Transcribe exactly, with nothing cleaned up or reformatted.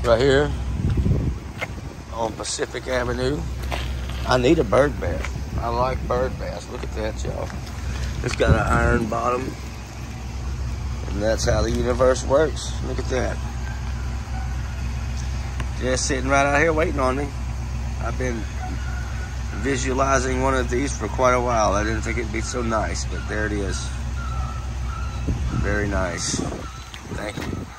right here on Pacific Avenue. I need a bird bath. I like bird baths. Look at that, y'all. It's got an iron bottom. And that's how the universe works. Look at that. Just sitting right out here waiting on me. I've been visualizing one of these for quite a while. I didn't think it'd be so nice, but there it is. Very nice. Thank you.